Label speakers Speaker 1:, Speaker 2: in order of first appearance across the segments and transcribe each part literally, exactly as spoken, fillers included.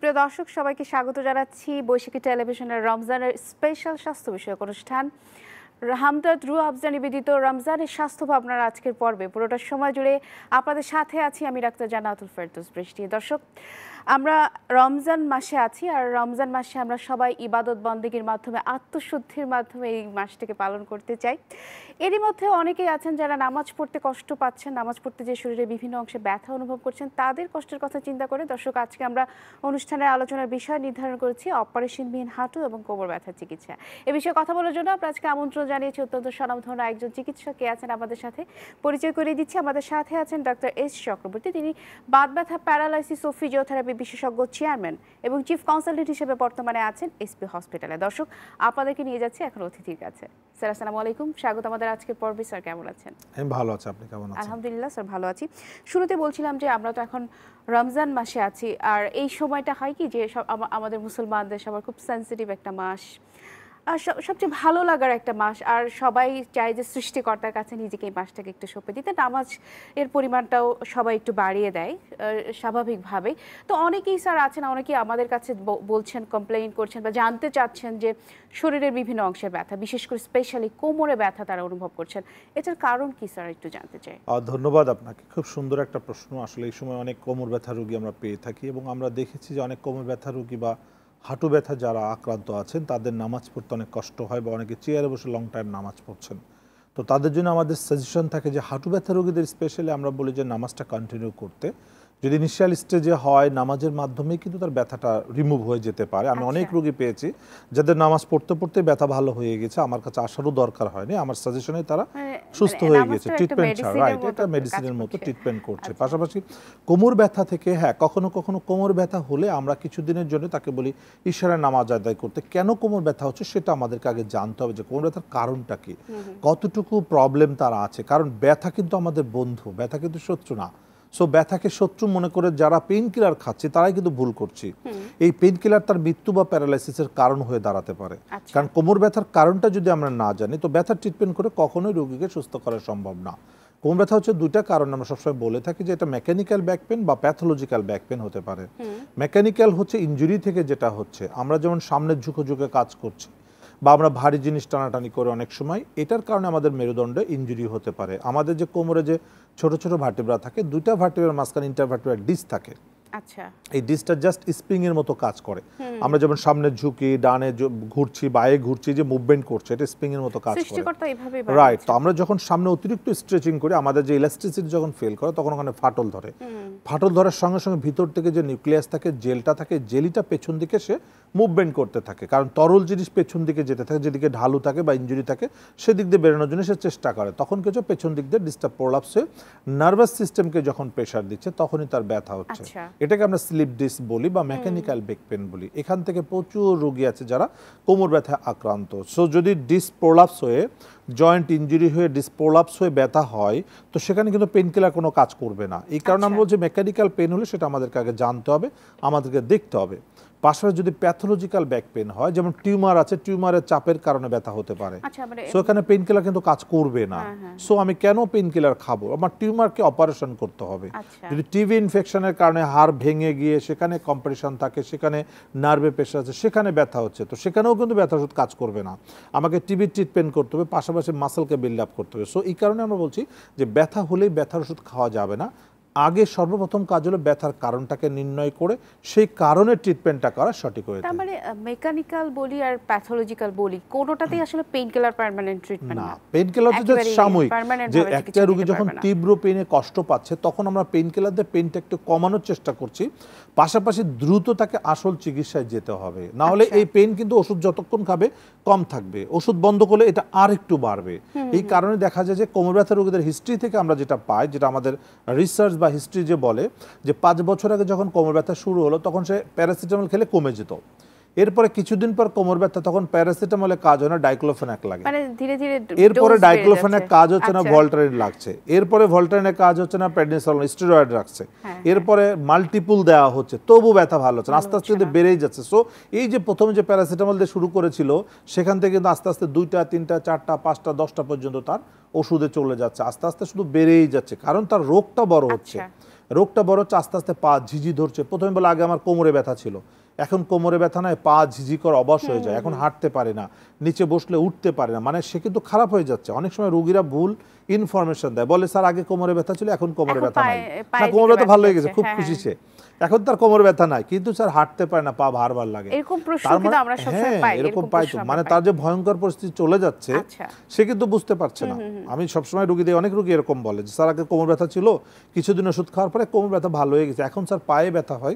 Speaker 1: সুপ্রিয় দর্শক সবাইকে স্বাগত জানাচ্ছি বৈশাখী টেলিভিশনের রমজানের স্পেশাল স্বাস্থ্য বিষয়ক অনুষ্ঠান হামদার্দ রুপায়ান নিবেদিত রমজানের স্বাস্থ্য ভাবনার আজকের পর্বে পুরোটা সময় জুড়ে আপনাদের সাথে আছি আমি ডাক্তার জান্নাতুল ফেরদৌস বৃষ্টি। দর্শক, আমরা রমজান মাসে আছি আর রমজান মাসে আমরা সবাই ইবাদত বন্দেগীর মাধ্যমে আত্মশুদ্ধির মাধ্যমে এই মাসটাকে পালন করতে চাই। এরই মধ্যে অনেকেই আছেন যারা নামাজ পড়তে কষ্ট পাচ্ছেন, নামাজ পড়তে যে শরীরের বিভিন্ন অংশে ব্যথা অনুভব করছেন, তাদের কষ্টের কথা চিন্তা করে দর্শক আজকে আমরা অনুষ্ঠানের আলোচনার বিষয় নির্ধারণ করেছি অপারেশনবিহীন হাঁটু এবং কোমর ব্যথার চিকিৎসা। এ বিষয়ে কথা বলার জন্য আমরা আজকে আমন্ত্রণ জানিয়েছি অত্যন্ত স্বনামধন্য একজন চিকিৎসক কে আছেন আমাদের সাথে, পরিচয় করিয়ে দিচ্ছি। আমাদের সাথে আছেন ডক্টর এস চক্রবর্তী, তিনি বাত ব্যথা, প্যারালাইসিস ও ফিজিওথেরাপি বিশেষজ্ঞ, চেয়ারম্যান এবং চিফ কনসালটেন্ট হিসেবে বর্তমানে আছেন এসপি হসপিটালে। দর্শক, আপনাদেরকে নিয়ে যাচ্ছি এখন অতিথির কাছে। স্যার আসসালামু আলাইকুম, স্বাগত আমাদের আজকের পর্বে। স্যার কেমন আছেন?
Speaker 2: আমি ভালো আছি, আপনি কেমন আছেন?
Speaker 1: আলহামদুলিল্লাহ স্যার ভালো আছি। শুরুতে বলছিলাম যে আমরা তো এখন রমজান মাসে আছি, আর এই সময়টা হয় কি যে আমাদের মুসলমানদের সবার খুব সেন্সিটিভ একটা মাস, আর সবচেয়ে ভালো লাগার একটা মাস, আর সবাই চায় যে সৃষ্টিকর্তার কাছে নিজেকে এই মাসটাকে একটু সঁপে দিতে, নামাজ এর পরিমাণটাও সবাই একটু বাড়িয়ে দেয় স্বাভাবিকভাবেই। তো অনেকেই স্যার আছেন, অনেকেই আমাদের কাছে বলছেন, কমপ্লেইন করছেন বা জানতে চাচ্ছেন যে শরীরের বিভিন্ন অংশের ব্যথা, বিশেষ করে স্পেশালি কোমরে ব্যথা তারা অনুভব করছেন। এটার কারণ কি স্যার একটু জানতে চাই।
Speaker 2: ধন্যবাদ আপনাকে, খুব সুন্দর একটা প্রশ্ন। আসলে এই সময় অনেক কোমর ব্যথা রোগী আমরা পেয়ে থাকি এবং আমরা দেখেছি যে অনেক কোমর ব্যথা রোগী বা হাঁটু ব্যথা যারা আক্রান্ত আছেন তাদের নামাজ পড়তে অনেক কষ্ট হয় বা অনেকে চেয়ারে বসে লং টাইম নামাজ পড়ছেন। তো তাদের জন্য আমাদের সাজেশন থাকে যে হাঁটু ব্যথা রোগীদের স্পেশালি আমরা বলি যে নামাজটা কন্টিনিউ করতে। যদি ইনিশিয়াল স্টেজে হয় নামাজের মাধ্যমে কিন্তু তার ব্যথাটা রিমুভ হয়ে যেতে পারে। আমি অনেক রোগী পেয়েছি যাদের নামাজ পড়তে পড়তে ব্যথা ভালো হয়ে গেছে, আমার কাছে আসারও দরকার হয়নি, আমার সাজেশনে তারা সুস্থ হয়ে গেছে। ট্রিটমেন্ট ছাড়া, রাইট, এটা মেডিসিনের মতো ট্রিটমেন্ট করছে। পাশাপাশি কোমর ব্যথা থেকে হ্যাঁ কখনো কখনো কোমর ব্যথা হলে আমরা কিছুদিনের জন্য তাকে বলি ইশারায় নামাজ আদায় করতে। কেন কোমর ব্যথা হচ্ছে সেটা আমাদেরকে আগে জানতে হবে যে কোমর ব্যথার কারণটা কি, কতটুকু প্রবলেম তারা আছে। কারণ ব্যথা কিন্তু আমাদের বন্ধু, ব্যথা কিন্তু শত্রু না। সো ব্যথাকে শত্রু মনে করে যারা পেইন কিলার খাচ্ছে তারাই কিন্তু ভুল করছি। এই পেইন কিলার তার মৃত্যু বা প্যারালাইসিসের কারণ হয়ে দাঁড়াতে পারে। কারণ কোমর ব্যথার কারণটা যদি আমরা না জানি তো ব্যথার ট্রিটমেন্ট করে কখনোই রোগীকে সুস্থ করা সম্ভব না। কোমর ব্যথা হচ্ছে দুইটা কারণ, আমরা সবসময় বলে থাকি যে এটা মেকানিক্যাল ব্যাক পেন বা প্যাথোলজিক্যাল ব্যাক পেন হতে পারে। মেকানিক্যাল হচ্ছে ইনজুরি থেকে যেটা হচ্ছে, আমরা যেমন সামনে ঝুঁকে ঝুঁকে কাজ করছি বা আমরা ভারী জিনিস টানাটানি করে অনেক সময়, এটার কারণে আমাদের মেরুদণ্ডে ইনজুরি হতে পারে। আমাদের যে কোমরে যে ছোট ছোট ভার্টিব্রা থাকে, দুইটা ভার্টিব্রার মাঝখানে ইন্টারভার্টিব্রাল ডিস্ক থাকে। আচ্ছা, এই ডিস্কটা জাস্ট স্প্রিং এর মতো কাজ করে। আমরা যেমন সামনে ঝুঁকি, ডানে ঘুরছি, বায়ে ঘুরছি, যে মুভমেন্ট করছে, এটা স্প্রিং এর মতো কাজ করে, রাইট। তো আমরা যখন সামনে অতিরিক্ত স্ট্রেচিং করি আমাদের যে ইলাস্টিসিটি যখন ফেল করে তখন ওখানে ফাটল ধরে। ফাটল ধরার সঙ্গে সঙ্গে ভিতর থেকে যে নিউক্লিয়াস থাকে, জেলটা থাকে, জেলিটা পেছন দিকে সে মুভমেন্ট করতে থাকে। কারণ তরল জিনিস পেছন দিকে যেতে থাকে, যেদিকে ঢালু থাকে বা ইনজুরি থাকে সেদিক দিয়ে বেরোনোর জন্য সে চেষ্টা করে। তখন কিছু পেছন দিক দিয়ে ডিস্টার্ব প্রলাপস হয়ে নার্ভাস সিস্টেমকে যখন প্রেশার দিচ্ছে তখনই তার ব্যথা হচ্ছে। এটাকে আমরা স্লিপ ডিস্ক বলি বা মেকানিক্যাল ব্যাক পেন বলি। এখান থেকে প্রচুর রোগী আছে যারা কোমর ব্যথায় আক্রান্ত। সো যদি ডিস্ক প্রলাপস হয়ে, জয়েন্ট ইনজুরি হয়ে ডিস্ক প্রলাপস হয়ে ব্যথা হয় তো সেখানে কিন্তু পেন কিলার কোনো কাজ করবে না। এই কারণে আমরা বলছি মেকানিক্যাল পেন হলে সেটা আমাদেরকে আগে জানতে হবে, আমাদেরকে দেখতে হবে। পাশাপাশি যদি প্যাথোলজিক্যাল ব্যাক পেন হয়, যেমন টিউমার আছে, টিউমারের চাপের কারণে ব্যথা হতে পারে, সো এখানে পেন কিলার কিন্তু কাজ করবে না। সো আমি কেন পেন কিলার খাবো? আমার টিউমারকে অপারেশন করতে হবে। যদি টিবি ইনফেকশনের কারণে হাড় ভেঙে গিয়ে সেখানে কম্প্রেশন থাকে, সেখানে নার্ভে প্রেশার আছে, সেখানে ব্যথা হচ্ছে, তো সেখানেও কিন্তু ব্যথা ওষুধ কাজ করবে না। আমাকে টিবির ট্রিটমেন্ট করতে হবে, পাশাপাশি মাসেলকে বিল্ড আপ করতে হবে। সো এই কারণে আমরা বলছি যে ব্যথা হলেই ব্যথার ওষুধ খাওয়া যাবে না। আগে সর্বপ্রথম কাজ হলো ব্যথার কারণটাকে নির্ণয় করে সেই কারণে ট্রিটমেন্টটা করা সঠিক হয়ে থাকে।
Speaker 1: মানে মেকানিক্যাল বলি আর প্যাথোলজিক্যাল বলি কোনোটাতেই আসলে পেইন কিলার পার্মানেন্ট ট্রিটমেন্ট না।
Speaker 2: পেইন কিলার হচ্ছে সাময়িক, যে একটা রোগী যখন তীব্র পেইনে কষ্ট পাচ্ছে তখন আমরা পেইন কিলার দিয়ে পেইনটা একটু কমানোর চেষ্টা করছি, পাশাপাশি দ্রুত তাকে আসল চিকিৎসায় যেতে হবে। না হলে এই পেইন কিন্তু ওষুধ যতক্ষণ খাবে কম থাকবে, ওষুধ বন্ধ করলে এটা আর একটু বাড়বে। এই কারণে দেখা যায় যে কোমর ব্যথা রোগীদের হিস্ট্রি থেকে আমরা যেটা পাই, যেটা আমাদের রিসার্চ বা হিস্ট্রি যে বলে যে পাঁচ বছর আগে যখন কোমর ব্যথা শুরু হলো তখন সে প্যারাসিটামল খেলে কমে যেত। এরপরে কিছুদিন পর কোমর ব্যথা, তখন প্যারাসিটামলে কাজ হয় না, ডাইক্লোফেনাক লাগে।
Speaker 1: মানে ধীরে ধীরে
Speaker 2: এরপরে ডাইক্লোফেনাক কাজ হচ্ছে না, ভলটারিন লাগছে। এরপরে ভলটারিনের কাজ হচ্ছে না, প্রেডনিসোলন স্টেরয়েড রাখছে। এরপরে মাল্টিপুল দেওয়া হচ্ছে, তবু ব্যথা ভালো হচ্ছে না, আস্তে আস্তে কিন্তু বেড়েই যাচ্ছে। সো এই যে প্রথমে যে প্যারাসিটামল দিয়ে শুরু করেছিল সেখান থেকে কিন্তু আস্তে আস্তে দুইটা, তিনটা, চারটা, পাঁচটা, দশটা পর্যন্ত তার ওষুধে চলে যাচ্ছে, আস্তে আস্তে শুধু বেড়েই যাচ্ছে, কারণ তার রোগটা বড় হচ্ছে। রোগটা বড় হচ্ছে আস্তে আস্তে পা ঝিঝি ধরছে, প্রথমে বলে আগে আমার কোমরে ব্যথা ছিল, এখন কোমরে ব্যথা নয়, পা ঝিঝি করে অবশ হয়ে যায়, এখন হাঁটতে পারে না, নিচে বসলে উঠতে পারে না, মানে সে কিন্তু খারাপ হয়ে যাচ্ছে। অনেক সময় রোগীরা ভুল ইনফরমেশন দেয়, বলে স্যার আগে কোমরে ব্যথা ছিল এখন কোমরে ব্যথা নাই, না কোমরে ব্যথা ভালো হয়ে গেছে, খুব খুশি সে, এখন তার কোমরে ব্যথা নাই, কিন্তু স্যার হাঁটতে পারে না, পা ভার ভার লাগে,
Speaker 1: এরকম প্রশ্ন কিন্তু আমরা সবসময় পাই,
Speaker 2: এরকম পাই তো, মানে তার যে ভয়ঙ্কর পরিস্থিতি চলে যাচ্ছে সে কিন্তু বুঝতে পারছে না। আমি সবসময় রোগীদের, অনেক রোগী এরকম বলে যে স্যার আগে কোমর ব্যথা ছিল, কিছুদিন ওষুধ খাওয়ার পরে কোমর ব্যথা ভালো হয়ে গেছে, এখন স্যার পায়ে ব্যথা হয়,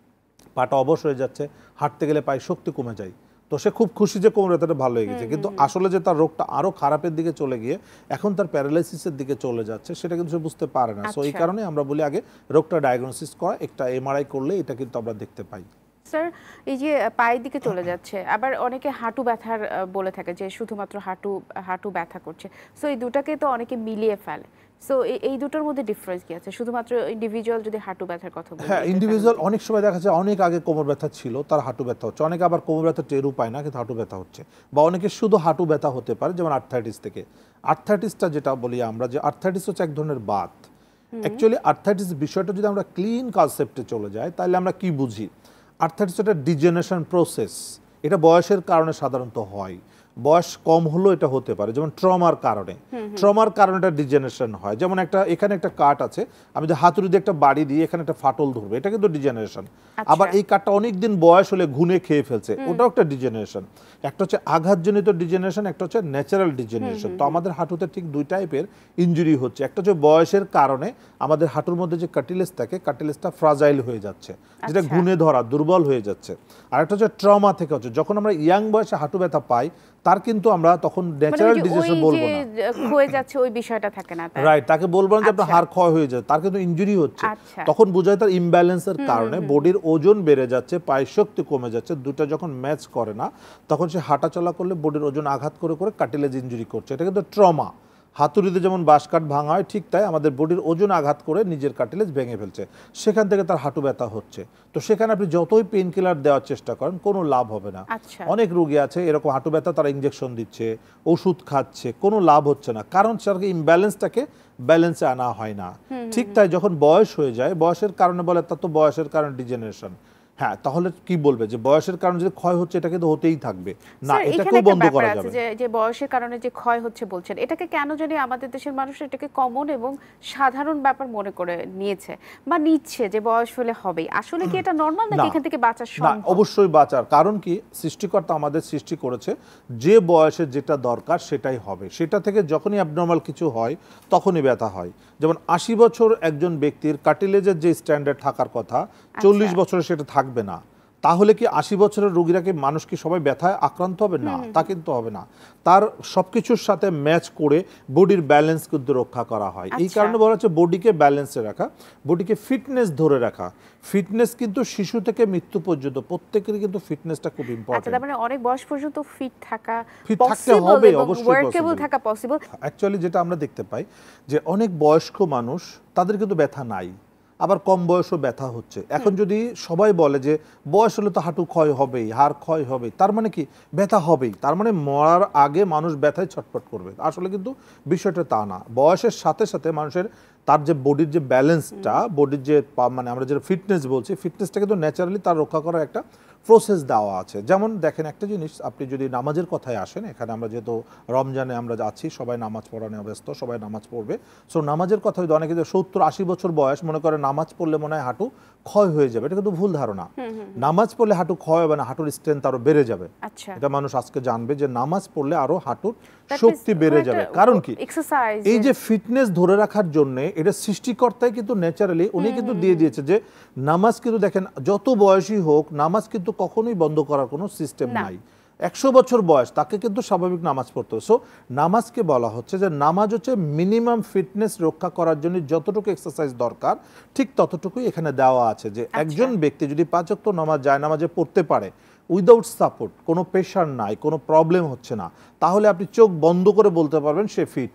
Speaker 2: পাটা অবশ হয়ে যাচ্ছে, হাঁটতে গেলে পায়ে শক্তি কমে যায়, তো সে খুব খুশি যে কোমর ব্যথাটা ভালো হয়ে গেছে, কিন্তু আসলে যে তার রোগটা আরো খারাপের দিকে চলে গিয়ে এখন তার প্যারালাইসিসের দিকে চলে যাচ্ছে সেটা কিন্তু সে বুঝতে পারে না। সো এই কারণে আমরা বলি আগে রোগটা ডায়াগনোসিস করা, একটা এমআরআই করলে এটা কিন্তু আমরা দেখতে পাই।
Speaker 1: স্যার এই যে পায়ের দিকে চলে যাচ্ছে, আবার অনেকে হাঁটু ব্যথার বলে থাকে যে শুধুমাত্র হাঁটু হাঁটু ব্যথা করছে, সো এই দুটাকে তো অনেকে মিলিয়ে ফেলে, সো এই দুটোর মধ্যে ডিফারেন্স কি আছে? শুধুমাত্র ইন্ডিভিজুয়াল যদি হাঁটু ব্যথার কথা বলি,
Speaker 2: হ্যাঁ ইন্ডিভিজুয়াল অনেক সময় দেখা যায় অনেক আগে কোমর ব্যথা ছিল তার হাঁটু ব্যথা হচ্ছে, অনেকে আবার কোমর ব্যথা টেরও পায় না কিন্তু হাঁটু ব্যথা হচ্ছে, বা অনেকে শুধু হাঁটু ব্যথা হতে পারে, যেমন আর্থ্রাইটিস থেকে। আর্থ্রাইটিসটা যেটা বলি আমরা, যে আর্থ্রাইটিস হচ্ছে এক ধরনের বাত। অ্যাকচুয়ালি আর্থ্রাইটিস বিষয়টা যদি আমরা ক্লিন কনসেপ্টে চলে যাই তাহলে আমরা কি বুঝি? আর্থ্রাইটিস একটা ডিজেনারেশন প্রসেস, এটা বয়সের কারণে সাধারণত হয়, বয়স কম হলেও এটা হতে পারে, যেমন ট্রমার কারণে, ট্রমার কারণে এটা ডিজেনারেশন হয়। যেমন একটা এখানে একটা কাট আছে, আমি যে হাতুড়ি দিয়ে একটা বাড়ি দিয়ে এখানে একটা ফাটল ধরবে, এটা কিন্তু ডিজেনারেশন। আবার এই কাটটা অনেকদিন বয়স হলে ঘুনে খেয়ে ফেলছে, ওটাও একটা ডিজেনারেশন। একটা হচ্ছে আঘাতজনিত ডিজেনারেশন, একটা হচ্ছে ন্যাচারাল ডিজেনারেশন। তো আমাদের হাঁটুতে ঠিক দুই টাইপের ইনজুরি হচ্ছে, একটা হচ্ছে বয়সের কারণে আমাদের হাঁটুর মধ্যে যে কার্টিলেজ থাকে, কার্টিলেজটা ফ্রাজাইল হয়ে যাচ্ছে, যেটা ঘুনে ধরা দুর্বল হয়ে যাচ্ছে। আর একটা হচ্ছে ট্রমা থেকে হচ্ছে, যখন আমরা ইয়াং বয়সে হাঁটু ব্যথা পাই তার কিন্তু আমরা তখন ন্যাচারাল ডিজিজ বলবো না,
Speaker 1: ক্ষয়ে যাচ্ছে ওই বিষয়টা থাকে না,
Speaker 2: রাইট, তাকে বলবো না যে আপনার হাড় ক্ষয় হয়ে যায়, তার কিন্তু ইনজুরি হচ্ছে, তখন বোঝায় তার ইমব্যালেন্সের কারণে বডির ওজন বেড়ে যাচ্ছে, পায়ের শক্তি কমে যাচ্ছে, দুটো যখন ম্যাচ করে না তখন সে হাঁটা চলা করলে বডির ওজন আঘাত করে করে কার্টিলেজ ইনজুরি করছে, এটা কিন্তু ট্রমা। হাতুড়িতে যেমন বাঁশকাঠ ভাঙা হয় ঠিক তাই আমাদের বডির ওজন আঘাত করে নিজের কার্টিলেজ ভেঙে ফেলছে, সেখান থেকে তার হাঁটু ব্যথা হচ্ছে। তো সেখানে আপনি যতই পেইন কিলার দেওয়ার চেষ্টা করেন কোনো লাভ হবে না। অনেক রোগী আছে এরকম হাঁটু ব্যথা, তারা ইনজেকশন দিচ্ছে, ওষুধ খাচ্ছে, কোনো লাভ হচ্ছে না, কারণ সেটাকে ইমব্যালেন্সটাকে ব্যালেন্সে আনা হয় না। ঠিক তাই যখন বয়স হয়ে যায়, বয়সের কারণে বলে তার তো বয়সের কারণে ডিজেনারেশন, হ্যাঁ তাহলে কি বলবে যে বয়সের কারণে যে ক্ষয় হচ্ছে এটা কিন্তু হতেই থাকবে না, এটাকেও বন্ধ করা যাবে
Speaker 1: যে যে বয়সের কারণে যে ক্ষয় হচ্ছে বলছেন, এটাকে কেন জানি আমাদের দেশের মানুষ এটাকে কমন এবং সাধারণ ব্যাপার মনে করে নিয়েছে বা নিচ্ছে যে বয়স হলে হবেই। আসলে কি এটা নরমাল নাকি এখান থেকে বাঁচা সম্ভব?
Speaker 2: না, অবশ্যই বাঁচার, কারণ কি সৃষ্টিকর্তা আমাদের সৃষ্টি করেছে যে বয়সে যেটা দরকার সেটাই হবে, সেটা থেকে যখনই অ্যাবনর্মাল কিছু হয় তখনই ব্যথা হয়। যেমন আশি বছর একজন ব্যক্তির কার্টিলেজের যে স্ট্যান্ডার্ড থাকার কথা চল্লিশ বছরে সেটা থাকবে না, তাহলে কি আশি বছরের রোগীরা কি মানুষ কি সবাই ব্যথায় আক্রান্ত হবে? না, তা কিন্তু হবে না। তার সবকিছুর সাথে ম্যাচ করে বডির ব্যালেন্স কিন্তু রক্ষা করা হয়। এই কারণে বলা হচ্ছে বডিকে ব্যালেন্সে রাখা, বডিকে ফিটনেস ধরে রাখা। ফিটনেস কিন্তু শিশু থেকে মৃত্যু পর্যন্ত প্রত্যেকেরই কিন্তু ফিটনেসটা খুব ইম্পর্টেন্ট।
Speaker 1: তার মানে অনেক বয়স পর্যন্ত ফিট থাকা
Speaker 2: ফিট থাকতে হবে, অবশ্যই
Speaker 1: ওয়ার্কেবল থাকা পসিবল।
Speaker 2: অ্যাকচুয়ালি যেটা আমরা দেখতে পাই যে অনেক বয়স্ক মানুষ তাদের কিন্তু ব্যথা নাই, আবার কম বয়সও ব্যথা হচ্ছে। এখন যদি সবাই বলে যে বয়স হলে তো হাঁটু ক্ষয় হবেই, হাড় ক্ষয় হবে, তার মানে কি ব্যথা হবেই, তার মানে মরার আগে মানুষ ব্যথায় ছটফট করবে, আসলে কিন্তু বিষয়টা তা না। বয়সের সাথে সাথে মানুষের তার যে বডির যে ব্যালেন্সটা, বডির যে মানে আমরা যেটা ফিটনেস বলছি, ফিটনেসটা কিন্তু ন্যাচারালি তার রক্ষা করার একটা প্রসেস দেওয়া আছে। যেমন দেখেন একটা জিনিস, আপনি যদি নামাজের কথায় আসেন, এখানে আমরা যেহেতু রমজানে আমরা আছি, সবাই নামাজ পড়া নিয়ে ব্যস্ত, সবাই নামাজ পড়বে। সো নামাজের কথা যদি অনেকে সত্তর আশি বছর বয়স মনে করে নামাজ পড়লে মনে হয় হাঁটু ক্ষয় হয়ে যাবে, এটা কিন্তু ভুল ধারণা। নামাজ পড়লে হাঁটু ক্ষয় হবে না, হাঁটুর স্ট্রেংথ আরো বেড়ে যাবে। এটা মানুষ আজকে জানবে যে নামাজ পড়লে আরো হাঁটুর শক্তি বেড়ে যাবে। কারণ কি এই যে ফিটনেস ধরে রাখার জন্য এটা সৃষ্টিকর্তাই কিন্তু ন্যাচারালি উনি কিন্তু দিয়ে দিয়েছে যে নামাজ কিন্তু দেখেন যত বয়সী হোক নামাজ কিন্তু কখনোই বন্ধ করার কোনো সিস্টেম নাই। একশো বছর বয়স তাকে কিন্তু স্বাভাবিক নামাজ পড়তে হবে। সো নামাজকে বলা হচ্ছে যে নামাজ হচ্ছে মিনিমাম ফিটনেস রক্ষা করার জন্য যতটুকু এক্সারসাইজ দরকার ঠিক ততটুকুই এখানে দেওয়া আছে। যে একজন ব্যক্তি যদি পাঁচ ওয়াক্ত নামাজ যায় নামাজে পড়তে পারে উইদাউট সাপোর্ট, কোনো প্রেশার নাই, কোনো প্রবলেম হচ্ছে না, তাহলে আপনি চোখ বন্ধ করে বলতে পারবেন সে ফিট,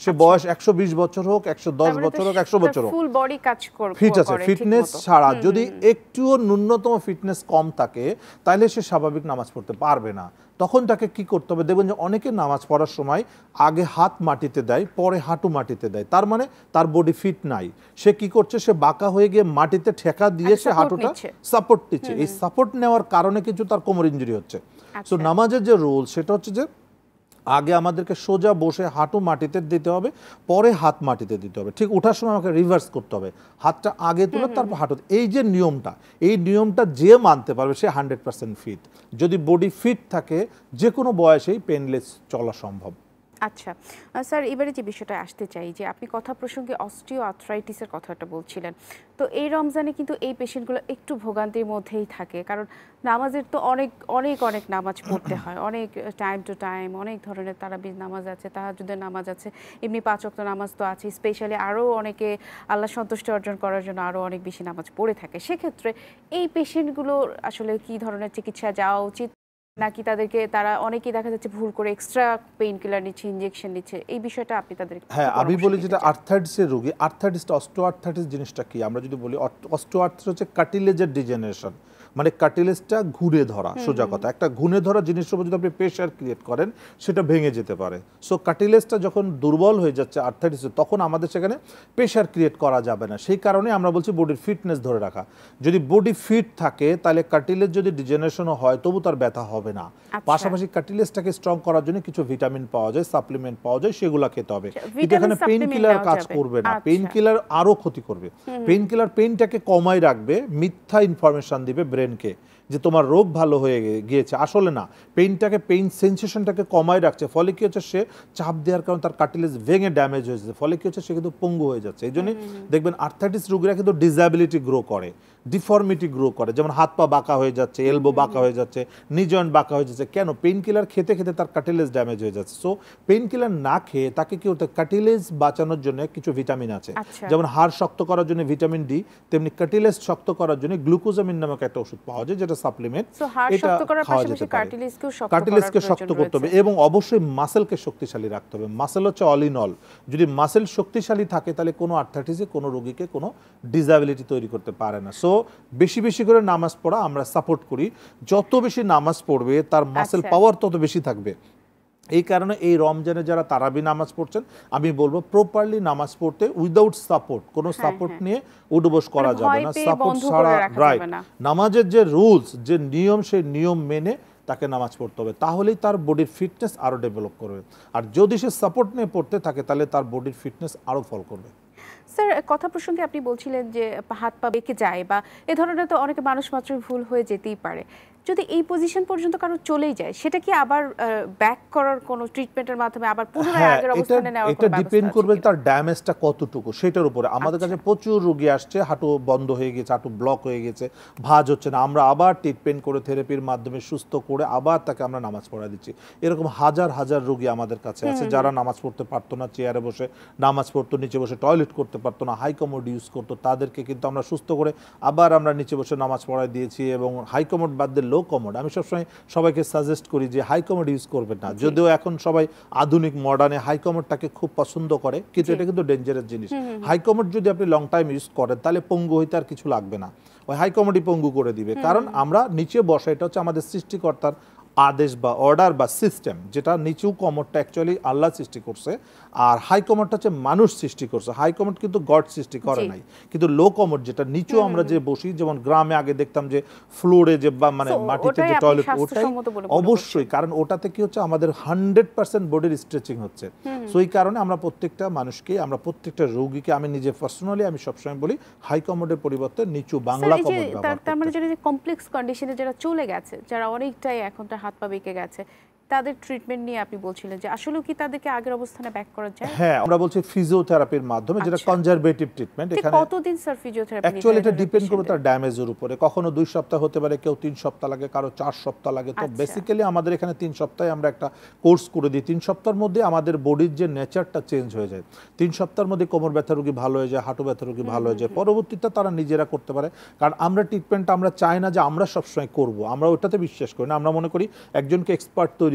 Speaker 2: সে বয়স একশো বিশ বছর হোক, একশো দশ বছর হোক, একশো বছর হোক,
Speaker 1: ফুল বডি কাজ করবে,
Speaker 2: ফিট আছে। ফিটনেস ছাড়া যদি একটুও ন্যূনতম ফিটনেস কম থাকে তাহলে সে স্বাভাবিক নামাজ পড়তে পারবে না। তখন তাকে কি করতে হবে? দেখবেন যে অনেকে নামাজ পড়ার সময় আগে হাত মাটিতে দেয়, পরে হাঁটু মাটিতে দেয়, তার মানে তার বডি ফিট নাই। সে কি করছে? সে বাঁকা হয়ে গিয়ে মাটিতে ঠেকা দিয়ে সে হাঁটুটা সাপোর্ট দিচ্ছে। এই সাপোর্ট নেওয়ার কারণে কিছু তার কোমর ইনজুরি হচ্ছে। সো নামাজের যে রুল সেটা হচ্ছে যে আগে আমাদেরকে সোজা বসে হাঁটু মাটিতে দিতে হবে, পরে হাত মাটিতে দিতে হবে। ঠিক ওঠার সময় আমাকে রিভার্স করতে হবে, হাতটা আগে তুলে তারপর হাঁটু। এই যে নিয়মটা, এই নিয়মটা যে মানতে পারবে সে হান্ড্রেড পার্সেন্ট ফিট। যদি বডি ফিট থাকে যে কোনো বয়সেই পেনলেস চলা সম্ভব।
Speaker 1: আচ্ছা স্যার, এবারে যে বিষয়টা আসতে চাই যে আপনি কথা প্রসঙ্গে অস্টিও আর্থ্রাইটিসের কথাটা বলছিলেন, তো এই রমজানে কিন্তু এই পেশেন্টগুলো একটু ভোগান্তির মধ্যেই থাকে, কারণ নামাজের তো অনেক অনেক অনেক নামাজ পড়তে হয়, অনেক টাইম টু টাইম অনেক ধরনের তারাবির নামাজ আছে, তাহাজ্জুদের নামাজ আছে, এমনি পাঁচ ওয়াক্ত নামাজ তো আছে, স্পেশালি আরও অনেকে আল্লাহ সন্তুষ্টি অর্জন করার জন্য আরও অনেক বেশি নামাজ পড়ে থাকে। সেক্ষেত্রে এই পেশেন্টগুলোর আসলে কী ধরনের চিকিৎসা যাওয়া উচিত, নাকি তাদেরকে তারা অনেকেই দেখা যাচ্ছে ভুল করে এক্সট্রা পেইন কিলার নিচ্ছে, ইনজেকশন নিচ্ছে, এই বিষয়টা আপনি তাদের?
Speaker 2: হ্যাঁ, আমি বলি যেটা আর্থ্রাইটিসের রোগী, আর্থ্রাইটিসটা অস্টিও আর্থ্রাইটিস জিনিসটা কি আমরা যদি বলি, অস্টিও আর্থ্রাইটিস হচ্ছে কার্টিলেজের ডিজেনারেশন, মানে কার্টিলেজটা ঘুরে ধরা। সোজা কথা, একটা ঘুরে ধরা জিনিসের উপর যদি আপনি প্রেশার ক্রিয়েট করেন সেটা ভেঙে যেতে পারে। সো কার্টিলেজটা যখন দুর্বল হয়ে যাচ্ছে আর্থ্রাইটিসে, তখন আমাদের সেখানে প্রেশার ক্রিয়েট করা যাবে না। সেই কারণে আমরা বলছি বডির ফিটনেস ধরে রাখা। যদি বডি ফিট থাকে তাহলে কার্টিলেজ যদি ডিজেনারেশনও হয় তবু তার ব্যথা হবে না। পাশাপাশি কার্টিলেজটাকে স্ট্রং করার জন্য কিছু ভিটামিন পাওয়া যায়, সাপ্লিমেন্ট পাওয়া যায়, সেগুলো খেতে হবে। কিন্তু এখানে পেইন কিলার কাজ করবে না, পেইন কিলার আরো ক্ষতি করবে। পেইন কিলার পেইনটাকে কমায় রাখবে, মিথ্যা ইনফরমেশন দিবে ব্রেনকে যে তোমার রোগ ভালো হয়ে গিয়েছে, আসলে না, পেইনটাকে পেইন সেন্সেশনটাকে কমায় রাখছে। ফলে কি হচ্ছে, সে চাপ দেওয়ার কারণে তার কার্টিলেজ ভেঙে ড্যামেজ হয়েছে, ফলে কি হচ্ছে, সে কিন্তু পঙ্গু হয়ে যাচ্ছে। এই জন্যই দেখবেন আর্থ্রাইটিস রোগীরা কিন্তু ডিসএবিলিটি গ্রো করে, ডিফর্মিটি গ্রো করে, যেমন হাত পা বাঁকা হয়ে যাচ্ছে, এলবো বাঁকা হয়ে যাচ্ছে, নি জয়েন্ট বাঁকা হয়ে যাচ্ছে। কেন? পেইন কিলার খেতে খেতে তার কার্টিলেজ ড্যামেজ হয়ে যাচ্ছে। সো পেইন কিলার না খেয়ে তাকে কি হতে, কার্টিলেজ বাঁচানোর জন্য কিছু ভিটামিন আছে, যেমন হাড় শক্ত করার জন্য ভিটামিন ডি, তেমনি কার্টিলেজ শক্ত করার জন্য গ্লুকোজামিন নামক একটা ওষুধ পাওয়া যায়, যেটা সাপ্লিমেন্ট। এটা খাওয়া যেতে পারে। কার্টিলেজকে শক্ত করতে হবে এবং অবশ্যই মাসেলকে শক্তিশালী রাখতে হবে। মাসেল হচ্ছে অল ইন অল। যদি মাসেল শক্তিশালী থাকে তাহলে কোনো আর্থ্রাইটিসে কোনো রোগীকে কোনো ডিসএবিলিটি তৈরি করতে পারে না। সো বেশি বেশি করে নামাজ পড়া আমরা সাপোর্ট করি। যত বেশি নামাজ পড়বে তার মাসেল পাওয়ার তত বেশি থাকবে। এই কারণে এই রমজানে যারা তারাবি নামাজ পড়ছেন, আমি বলবো প্রপারলি নামাজ পড়তে, উইদাউট সাপোর্ট, কোনো সাপোর্ট নিয়ে উঠবস করা যাবে না। সাপোর্ট ছাড়া, রাইট, নামাজের যে রুলস, যে নিয়ম, সেই নিয়ম মেনে তাকে নামাজ পড়তে হবে, তাহলেই তার বডির ফিটনেস আরও ডেভেলপ করবে। আর যদি সে সাপোর্ট নিয়ে পড়তে থাকে তাহলে তার বডির ফিটনেস আরও ফল করবে।
Speaker 1: স্যার, কথা প্রসঙ্গে আপনি বলছিলেন যে হাত পা বেঁকে যায় বা এ ধরনের তো অনেকে মানুষ মাত্রই ভুল হয়ে যেতেই পারে, যদি এই পজিশন পর্যন্ত কারো চলেই যায়, সেটা কি আবার ব্যাক করার কোনো ট্রিটমেন্টের মাধ্যমে আবার পুনরায় আগের অবস্থানে নেওয়ার কোনো ব্যবস্থা আছে? এটা ডিপেন্ড করবে তার ড্যামেজটা কতটুকু সেটার উপরে। আমাদের কাছে প্রচুর রোগী আসছে, হাঁটু বন্ধ হয়ে গেছে, হাঁটু ব্লক হয়ে গেছে, ভাঁজ হচ্ছে না, আমরা আবার ট্রিটমেন্ট করে থেরাপির মাধ্যমে সুস্থ করে আবার তাকে আমরা নামাজ পড়া দিচ্ছি। এরকম হাজার হাজার রোগী আমাদের কাছে আছে যারা নামাজ পড়তে পারতো না, চেয়ারে বসে নামাজ পড়তো, নিচে বসে টয়লেট করতে পারতো না, হাই কমোড ইউজ করতো, তাদেরকে কিন্তু আমরা সুস্থ করে আবার আমরা নিচে বসে নামাজ পড়াই দিয়েছি। এবং হাই কমোড বাদ দিয়ে লো কমোড, আমি সবসময় সবাইকে সাজেস্ট করি যে হাই কমোড ইউজ করবেন না। যদিও এখন সবাই আধুনিক মডার্নে হাই কমোডটাকে খুব পছন্দ করে, কিন্তু এটা কিন্তু ডেঞ্জারাস জিনিস। হাই কমোড যদি আপনি লং টাইম ইউজ করেন তাহলে পঙ্গু হইতে আর কিছু লাগবে না, ওই হাই কমোডই পঙ্গু করে দিবে। কারণ আমরা নিচে বসা, এটা হচ্ছে আমাদের সৃষ্টিকর্তার আদেশ বা অর্ডার বা সিস্টেম, যেটা নিচু কমোডটা অ্যাকচুয়ালি আল্লাহ সৃষ্টি করছে, আর হাই কমোডটা হচ্ছে মানুষ সৃষ্টি করছে। হাই কমোড কিন্তু গড সৃষ্টি করে নাই। কিন্তু লো কমোড যেটা নিচু আমরা যে বসি, যেমন গ্রামে আগে দেখতাম যে ফ্লোরে যে বা মানে মাটিতে যে টয়লেট, ওটাই অবশ্যই, কারণ ওটাতে কি হচ্ছে, আমাদের হান্ড্রেড পার্সেন্ট বডির স্ট্রেচিং হচ্ছে। সো এই কারণে আমরা প্রত্যেকটা মানুষকে, আমরা প্রত্যেকটা রোগীকে, আমি নিজে পার্সোনালি আমি সবসময় বলি হাই কমোডের পরিবর্তে নিচু বাংলা কমোড ব্যবহার করতে। তার মানে যারা কমপ্লেক্স কন্ডিশনে যারা চলে গেছে, যারা অনেকটাই এখন হাত পা বেঁকে গেছে, তাদের ট্রিটমেন্ট নিয়ে আপনি বলছিলেন যে আসলে কি তাদেরকে আগের অবস্থানে ব্যাক করা যায়?
Speaker 2: হ্যাঁ, আমরা বলছি ফিজিওথেরাপির মাধ্যমে, যেটা কনজারভেটিভ ট্রিটমেন্ট। এখানে
Speaker 1: কতদিন স্যার ফিজিওথেরাপি?
Speaker 2: অ্যাকচুয়ালি এটা ডিপেন্ড করে তার ড্যামেজের উপরে, কখনো দুই সপ্তাহ হতে পারে, কেউ তিন সপ্তাহ লাগে, কারো চার সপ্তাহ লাগে। তো বেসিক্যালি আমাদের এখানে তিন সপ্তাহে আমরা একটা কোর্স করে দিই। তিন সপ্তাহের মধ্যে আমাদের বডির যে নেচারটা চেঞ্জ হয়ে যায়। তিন সপ্তাহের মধ্যে কোমর ব্যথা রোগী ভালো হয়ে যায়, হাঁটু ব্যথা রোগী ভালো হয়ে যায়, পরবর্তীতে তারা নিজেরা করতে পারে। কারণ আমরা ট্রিটমেন্টটা আমরা চাই না যে আমরা সবসময় করব, আমরা ওটাতে বিশ্বাস করি না। আমরা মনে করি একজনকে এক্সপার্ট তৈরি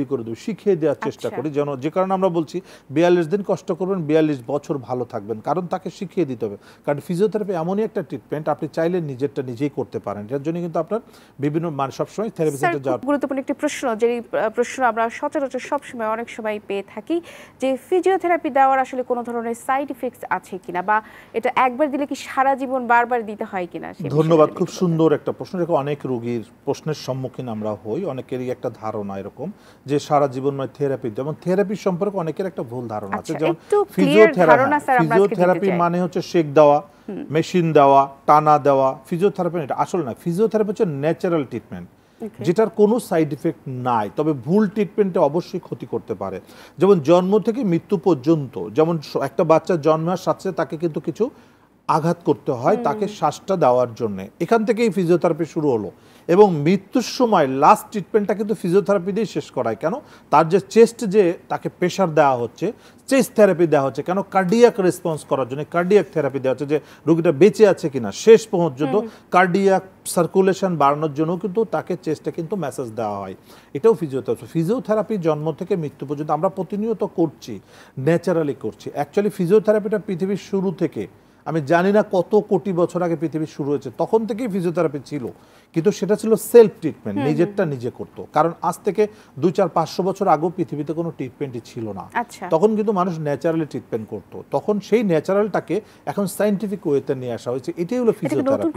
Speaker 2: করে দেবো, শিখিয়ে দেওয়ার চেষ্টা করি, যেন যে কারণে আমরা বলছি বিয়াল্লিশ দিন কষ্ট করবেন, বিয়াল্লিশ বছর ভালো থাকবেন, কারণ তাকে শিখিয়ে দিতে হবে। কারণ ফিজিওথেরাপি এমনই একটা ট্রিটমেন্ট, আপনি চাইলে নিজেরটা নিজেই করতে পারেন। এর জন্য কিন্তু আপনার বিভিন্ন মানে সবসময় থেরাপি সেন্টার যাওয়ার
Speaker 1: গুরুত্বপূর্ণ একটি প্রশ্ন, যে প্রশ্ন আমরা সচরাচর সবসময় অনেক সময় পেয়ে থাকি, যে ফিজিওথেরাপি দেওয়ার আসলে কোনো ধরনের সাইড ইফেক্টস আছে কিনা, বা এটা একবার দিলে কি সারা জীবন বারবার দিতে হয় কিনা?
Speaker 2: ধন্যবাদ, খুব সুন্দর একটা প্রশ্ন। এরকম অনেক রোগীর প্রশ্নের সম্মুখীন আমরা হই, অনেকেরই একটা ধারণা এরকম যে সারা জীবন মানে থেরাপি, যেমন থেরাপি সম্পর্কে অনেকের একটা ভুল ধারণা আছে। যেমন ফিজিওথেরাপি ফিজিওথেরাপি মানে হচ্ছে শেক দেওয়া, মেশিন দেওয়া, টানা দেওয়া। ফিজিওথেরাপি এটা আসলে না, ফিজিওথেরাপি হচ্ছে ন্যাচারাল ট্রিটমেন্ট, যেটার কোনো সাইড ইফেক্ট নাই, তবে ভুল ট্রিটমেন্টে অবশ্যই ক্ষতি করতে পারে। যেমন জন্ম থেকে মৃত্যু পর্যন্ত, যেমন একটা বাচ্চা জন্মের সাথে সাথে তাকে কিন্তু কিছু আঘাত করতে হয় তাকে শ্বাসটা দেওয়ার জন্য, এখান থেকেই ফিজিওথেরাপি শুরু হলো, এবং মৃত্যুর সময় লাস্ট ট্রিটমেন্টটা কিন্তু ফিজিওথেরাপি দিয়ে শেষ করায়। কেন? তার যে চেস্ট, যে তাকে প্রেশার দেওয়া হচ্ছে, চেস্ট থেরাপি দেওয়া হচ্ছে, কেন? কার্ডিয়াক রেসপন্স করার জন্য কার্ডিয়াক থেরাপি দেওয়া হচ্ছে, যে রোগীটা বেঁচে আছে কিনা শেষ পর্যন্ত কার্ডিয়াক সার্কুলেশন বাড়ানোর জন্য কিন্তু তাকে চেস্টে কিন্তু ম্যাসেজ দেওয়া হয়। এটাও ফিজিওথেরাপি। ফিজিওথেরাপি জন্ম থেকে মৃত্যু পর্যন্ত আমরা প্রতিনিয়ত করছি, ন্যাচারালি করছি। অ্যাকচুয়ালি ফিজিওথেরাপিটা পৃথিবীর শুরু থেকে, আমি জানি না কত কোটি বছর আগে পৃথিবী শুরু হয়েছে, তখন থেকেই ফিজিওথেরাপি ছিল, কিন্তু সেটা ছিল সেলফ ট্রিটমেন্ট, নিজেরটা নিজে করতো। কারণ আজ থেকে দুই চার পাঁচশো বছর আগেও পৃথিবীতে কোনো ট্রিটমেন্টই ছিল না, তখন কিন্তু মানুষ ন্যাচারালি ট্রিটমেন্ট করতো। তখন সেই ন্যাচারালটাকে এখন সায়েন্টিফিক ওয়েতে নিয়ে আসা হয়েছে, এটাই হলো ফিজিওথেরাপি,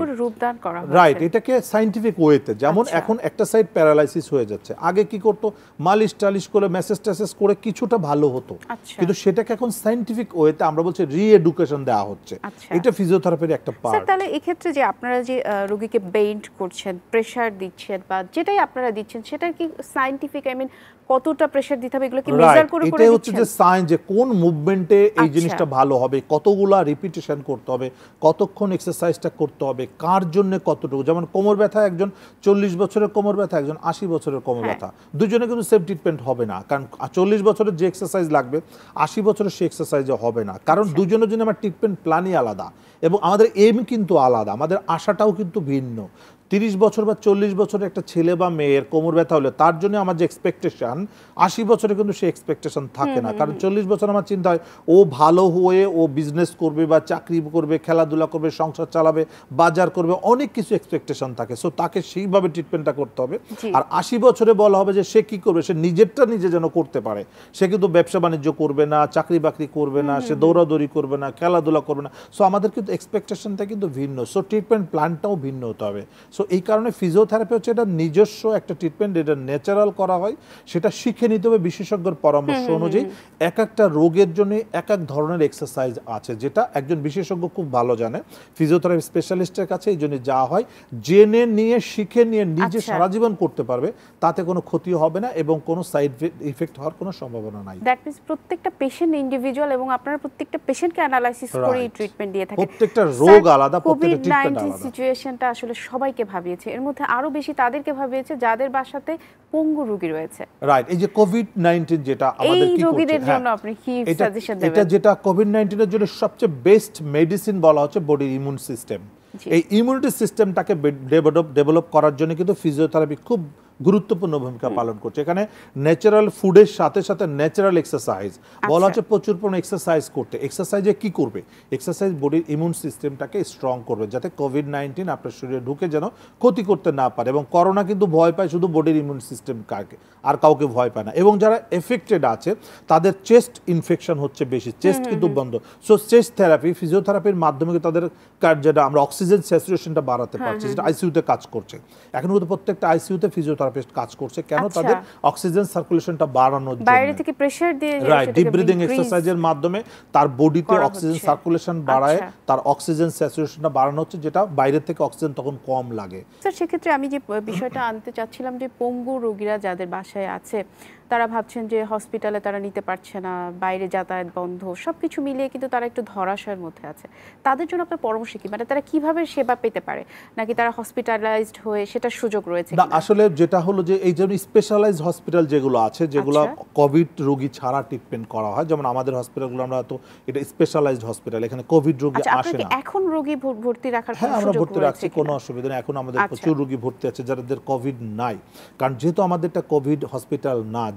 Speaker 2: রাইট? এটাকে সায়েন্টিফিক ওয়েতে, যেমন এখন একটা সাইড প্যারালাইসিস হয়ে যাচ্ছে, আগে কি করতো, মালিশ টালিশ করে মেসেজ টেসেজ করে কিছুটা ভালো হতো, কিন্তু সেটাকে এখন সায়েন্টিফিক ওয়েতে আমরা বলছি রি এডুকেশন দেওয়া হচ্ছে। এটা ফিজিওথেরাপির একটা পার্ট।
Speaker 1: তাহলে এই ক্ষেত্রে যে আপনারা যে রোগীকে বেন্ড করছেন, প্রেসার দিচ্ছেন, বা যেটাই আপনারা দিচ্ছেন, সেটা কি সায়েন্টিফিক, আই মিন কতটা প্রেসার দিতে হবে, এগুলো কি মেজার করে করে দিচ্ছেন?
Speaker 2: এটা হচ্ছে যে সায়েন্স, যে কোন মুভমেন্টে এই জিনিসটা ভালো হবে, কতগুলা রিপিটেশন করতে হবে, কতক্ষণ এক্সারসাইজটা করতে হবে, কার জন্য কতটুকু। যেমন কোমর ব্যথা, একজন চল্লিশ বছরের কোমর ব্যথা, একজন আশি বছরের কোমর ব্যথা, দুজনে কিন্তু সেম ট্রিটমেন্ট হবে না। কারণ চল্লিশ বছরের যে এক্সারসাইজ লাগবে আশি বছরের সেই এক্সারসাইজে হবে না, কারণ দুজনের জন্য আমার ট্রিটমেন্ট প্ল্যানই আলাদা, এবং আমাদের এম কিন্তু আলাদা, আমাদের আশাটাও কিন্তু ভিন্ন। তিরিশ বছর বা চল্লিশ বছরের একটা ছেলে বা মেয়ের কোমর ব্যথা হলে তার জন্য আমার যে এক্সপেকটেশন, আশি বছরে কিন্তু সেই এক্সপেকটেশন থাকে না। কারণ চল্লিশ বছর আমার চিন্তা হয় ও ভালো হয়ে ও বিজনেস করবে বা চাকরি করবে, খেলাধুলা করবে, সংসার চালাবে, বাজার করবে, অনেক কিছু এক্সপেকটেশন থাকে। সো তাকে সেইভাবে ট্রিটমেন্টটা করতে হবে। আর আশি বছরে বলা হবে যে সে কি করবে, সে নিজেরটা নিজে যেন করতে পারে, সে কিন্তু ব্যবসা বাণিজ্য করবে না, চাকরি বাকরি করবে না, সে দৌড়াদৌড়ি করবে না, খেলাধুলা করবে না। সো আমাদের কিন্তু এক্সপেকটেশনটা কিন্তু ভিন্ন, সো ট্রিটমেন্ট প্ল্যানটাও ভিন্ন হতে হবে। সো এই কারণে ফিজিওথেরাপি হচ্ছে এটা নিজস্ব একটা ট্রিটমেন্ট, এটা ন্যাচারাল করা হয়, সেটা শিখে নিতে হবে বিশেষজ্ঞের পরামর্শ অনুযায়ী। এক একটা রোগের জন্য এক এক ধরনের এক্সারসাইজ আছে, যেটা একজন বিশেষজ্ঞ খুব ভালো জানে, ফিজিওথেরাপি স্পেশালিস্টের কাছে এই জন্য যাওয়া হয়, জেনে নিয়ে শিখে নিয়ে নিজে সারা জীবন করতে পারবে, তাতে কোনো ক্ষতি হবে না এবং কোনো সাইড ইফেক্ট হওয়ার কোনো সম্ভাবনা নাই।
Speaker 1: দ্যাট মিন্স প্রত্যেকটা পেশেন্ট ইন্ডিভিজুয়াল, এবং আপনারা প্রত্যেকটা পেশেন্টকে অ্যানালাইসিস করে ট্রিটমেন্ট দিয়ে থাকেন।
Speaker 2: প্রত্যেকটা রোগ আলাদা, প্রত্যেকটা ট্রিটমেন্ট আলাদা।
Speaker 1: কোভিড সিচুয়েশনটা আসলে সবাইকে ভাবিয়েছে, এর মধ্যে আরো বেশি তাদেরকে ভাবিয়েছে যাদের বাসাতে পঙ্গু রোগী রয়েছে,
Speaker 2: রাইট? এই যে কোভিড নাইনটিন যেটা আমাদের কি করছে,
Speaker 1: এই রোগীদের জন্য আপনি কি সাজেশন দেবেন?
Speaker 2: এটা যেটা কোভিড নাইনটিন এর জন্য সবচেয়ে বেস্ট মেডিসিন বলা হচ্ছে বডির ইমিউন সিস্টেম। এই ইমিউনিটি সিস্টেমটাকে ডেভেলপ ডেভেলপ করার জন্য কিন্তু ফিজিওথেরাপি খুব গুরুত্বপূর্ণ ভূমিকা পালন করছে। এখানে ন্যাচারাল ফুডের সাথে সাথে ন্যাচারাল এক্সারসাইজ বলা হচ্ছে, প্রচুর পরিমাণে এক্সারসাইজ করতে। এক্সারসাইজে কি করবে? এক্সারসাইজ বডির ইমিউন সিস্টেমটাকে স্ট্রং করবে, যাতে কোভিড নাইনটিন আপনার শরীরে ঢুকে যেন ক্ষতি করতে না পারে। এবং করোনা কিন্তু ভয় পায় শুধু বডির ইমিউন সিস্টেম, কাকে আর কাউকে ভয় পায় না। এবং যারা এফেক্টেড আছে তাদের চেস্ট ইনফেকশন হচ্ছে বেশি, চেস্ট কিন্তু বন্ধ। সো চেস্ট থেরাপি, ফিজিওথেরাপির মাধ্যমে তাদের যেটা আমরা অক্সিজেন স্যাচুরেশনটা বাড়াতে পারছি, যেটা আইসিইউতে কাজ করছে। এখন কিন্তু প্রত্যেকটা আইসিইউতে ফিজিওথেরাপি কাজ করছে, কেন? তাদের অক্সিজেন সার্কুলেশনটা বাড়ানোর জন্য,
Speaker 1: বাইরে থেকে প্রেসার দিয়ে,
Speaker 2: রাইট, ডিপ ব্রিদিং এক্সারসাইজের মাধ্যমে তার বডিতে অক্সিজেন সার্কুলেশন বাড়ায়, তার অক্সিজেন স্যাচুরেশনটা বাড়ানো হচ্ছে, যেটা বাইরে থেকে অক্সিজেন তখন কম লাগে।
Speaker 1: স্যার, সেক্ষেত্রে আমি যে বিষয়টা আনতে চাচ্ছিলাম, যে পঙ্গু রোগীরা যাদের বাসায় আছে, তারা ভাবছেন যে হসপিটালে তারা নিতে পারছে না, বাইরে যাতায়াত বন্ধ, সবকিছু মিলিয়ে কিন্তু তারা একটু ধরাশয়ের মধ্যে আছে, তাদের জন্য আপনার পরামর্শ কি? মানে তারা কিভাবে সেবা পেতে পারে, নাকি তারা হসপিটালাইজড হয়ে সেটার সুযোগ রয়েছে?
Speaker 2: না, আসলে যেটা হলো যে এই জন্য স্পেশালাইজড হসপিটাল যেগুলো আছে, যেগুলো কোভিড রোগী ছাড়া ট্রিটমেন্ট করা হয়, যেমন আমাদের হসপিটালগুলো, আমরা তো এটা স্পেশালাইজড হসপিটাল, এখানে কোভিড রোগী আসে না।
Speaker 1: এখন রোগী ভর্তি রাখার
Speaker 2: হ্যাঁ, আমরা ভর্তি রাখছি, কোনো অসুবিধা নেই। এখন আমাদের প্রচুর রোগী ভর্তি আছে যাদের কোভিড নাই, কারণ যেহেতু আমাদেরটা কোভিড হসপিটাল না,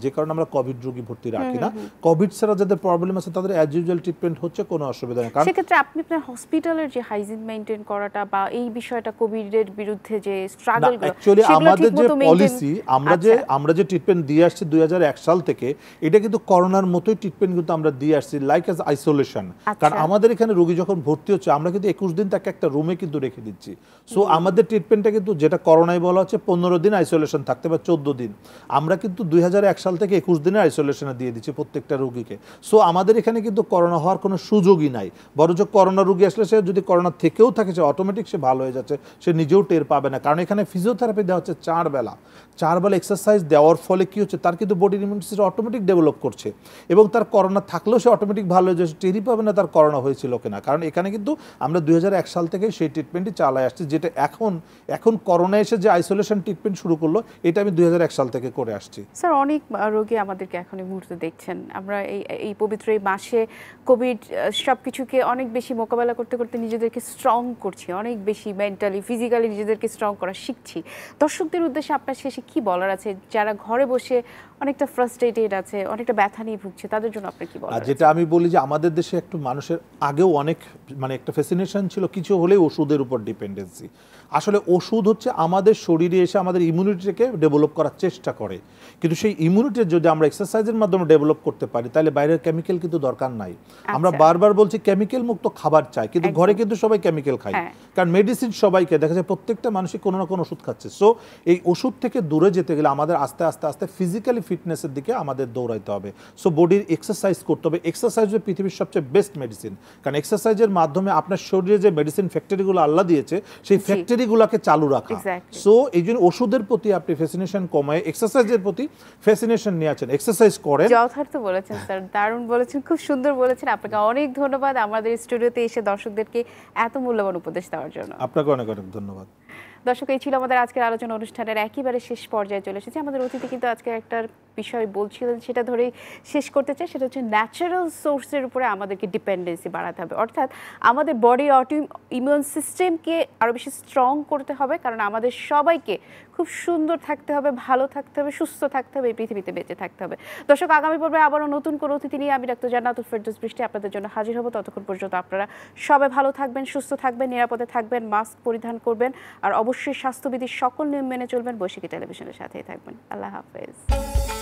Speaker 2: যে কারণে আমরা কোভিড রোগী ভর্তি রাখি না। কোভিড ছাড়া যাদের প্রবলেম আছে তাদের অ্যাজ ইউজুয়াল ট্রিটমেন্ট হচ্ছে, কোনো অসুবিধা নেই। কারণ
Speaker 1: সেক্ষেত্রে আপনি আপনার হসপিটালের যে হাইজিন মেইনটেইন করাটা বা এই বিষয়টা কোভিডের বিরুদ্ধে যে স্ট্রাগল গুলো,
Speaker 2: অ্যাকচুয়ালি আমাদের যে পলিসি, আমরা যে আমরা যে ট্রিটমেন্ট দিয়ে আসছি দুই হাজার এক সাল থেকে, এটা কিন্তু করোনার মতোই ট্রিটমেন্ট কিন্তু আমরা দিয়ে আসছি, লাইক অ্যাজ আইসোলেশন। কারণ আমাদের এখানে রোগী যখন ভর্তি হচ্ছে আমরা কিন্তু একুশ দিন তাকে একটা রুমে কিন্তু রেখে দিচ্ছি। সো আমাদের ট্রিটমেন্টটা কিন্তু যেটা করোনায় বলা হচ্ছে পনেরো দিন আইসোলেশন থাকতে বা চোদ্দ দিন, আমরা কিন্তু দুই হাজার এক সাল থেকে একুশ দিনের আইসোলেশনে দিয়ে দিচ্ছি প্রত্যেকটা রোগীকে। সো আমাদের এখানে কিন্তু করোনা হওয়ার কোনো সুযোগই নাই, বরঞ্চ করোনা রোগী আসলে সে যদি করোনা থেকেও থাকে সে অটোমেটিক সে ভালো হয়ে যাচ্ছে, সে নিজেও টের পাবে না। কারণ এখানে ফিজিওথেরাপি দেওয়া হচ্ছে চার বেলা, চার বেলা এক্সারসাইজ দেওয়ার ফলে কি হচ্ছে, তার কিন্তু বডির ইমিউনিটি সিস্টেম অটোমেটিক ডেভেলপ করছে এবং তার করোনা থাকলেও সে অটোমেটিক ভালো হয়ে যাচ্ছে, টেরই পাবে না তার করোনা হয়েছিল কিনা। কারণ এখানে কিন্তু আমরা দুই হাজার এক সাল থেকে সেই ট্রিটমেন্টই চালাই আসছি, যেটা এখন এখন করোনা এসে যে আইসোলেশন ট্রিটমেন্ট শুরু করলো এটা আমি দুই হাজার এক সাল থেকে করে আসছি।
Speaker 1: স্যার অনেক রোগী আমাদেরকে এখন এই মুহূর্তে দেখছেন, আমরা এই এই পবিত্র এই মাসে কোভিড সব কিছুকে অনেক বেশি মোকাবেলা করতে করতে নিজেদেরকে স্ট্রং করছি, অনেক বেশি মেন্টালি ফিজিক্যালি নিজেদেরকে স্ট্রং করা শিখছি। দর্শকদের উদ্দেশ্যে আপনার শেষে কি বলার আছে যারা ঘরে বসে অনেকটা ফ্রাস্ট্রেটেড আছে, অনেকটা ব্যথা নিয়ে ভুগছে, তাদের জন্য আপনি কি বলার?
Speaker 2: যেটা আমি বলি যে আমাদের দেশে একটু মানুষের আগেও অনেক মানে একটা ফ্যাসিনেশন ছিল কিছু হলেই ওষুধের উপর ডিপেন্ডেন্সি। আসলে ওষুধ হচ্ছে আমাদের শরীরে এসে আমাদের ইমিউনিটিকে ডেভেলপ করার চেষ্টা করে, কিন্তু সেই ইমিউনিটি যদি আমরা এক্সারসাইজের মাধ্যমে ডেভেলপ করতে পারি তাহলে বাইরের কেমিক্যাল কিন্তু দরকার নাই। আমরা বারবার বলছি কেমিক্যাল মুক্ত খাবার চাই, কিন্তু ঘরে কিন্তু সবাই কেমিক্যাল খায়, কারণ মেডিসিন সবাইকে দেখা যায় প্রত্যেকটা মানুষই কোনো না কোনো ওষুধ খাচ্ছে। সো এই ওষুধ থেকে দূরে যেতে গেলে আমাদের আস্তে আস্তে আস্তে ফিজিক্যালি ফিটনেসের দিকে আমাদের দৌড়াইতে হবে। সো বডির এক্সারসাইজ করতে হবে। এক্সারসাইজ পৃথিবীর সবচেয়ে বেস্ট মেডিসিন, কারণ এক্সারসাইজের মাধ্যমে আপনার শরীরে যে মেডিসিন ফ্যাক্টরিগুলো আল্লাহ দিয়েছে সেই ফ্যাক্টরিগুলোকে চালু রাখা। সো এই জন্য ওষুধের প্রতি আপনি ফ্যাসিনেশন কমায় এক্সারসাইজের প্রতি ফ্যাসিনেশন নিয়ে আছেন, এক্সারসাইজ করেন।
Speaker 1: যথার্থ বলেছেন স্যার, দারুণ বলেছেন, খুব সুন্দর বলেছেন। আপনাকে অনেক ধন্যবাদ আমাদের স্টুডিওতে এসে দর্শকদেরকে এত মূল্যবান উপদেশ দেওয়ার জন্য।
Speaker 2: আপনাকে অনেক অনেক ধন্যবাদ।
Speaker 1: দর্শক, এই ছিল আমাদের আজকের আলোচনা অনুষ্ঠানের একেবারে শেষ পর্যায়ে চলে এসেছে। আমাদের অতিথি কিন্তু আজকে একটা বিষয় বলছিলেন, সেটা ধরেই শেষ করতে চাই, সেটা হচ্ছে ন্যাচারাল সোর্সের উপরে আমাদেরকে ডিপেন্ডেন্সি বাড়াতে হবে, অর্থাৎ আমাদের বডি অটো ইমিউন সিস্টেমকে আরও বেশি স্ট্রং করতে হবে, কারণ আমাদের সবাইকে খুব সুন্দর থাকতে হবে, ভালো থাকতে হবে, সুস্থ থাকতে হবে, এই পৃথিবীতে বেঁচে থাকতে হবে। দর্শক, আগামী পর্বে আবারও নতুন কোনো অতিথি নিয়ে আমি ডাক্তার জান্নাতুল ফেরদৌস বৃষ্টি আপনাদের জন্য হাজির হব। ততক্ষণ পর্যন্ত আপনারা সবাই ভালো থাকবেন, সুস্থ থাকবেন, নিরাপদে থাকবেন, মাস্ক পরিধান করবেন, আর অবশ্যই স্বাস্থ্যবিধির সকল নিয়ম মেনে চলবেন। বৈশাখী টেলিভিশনের সাথেই থাকবেন। আল্লাহ হাফেজ।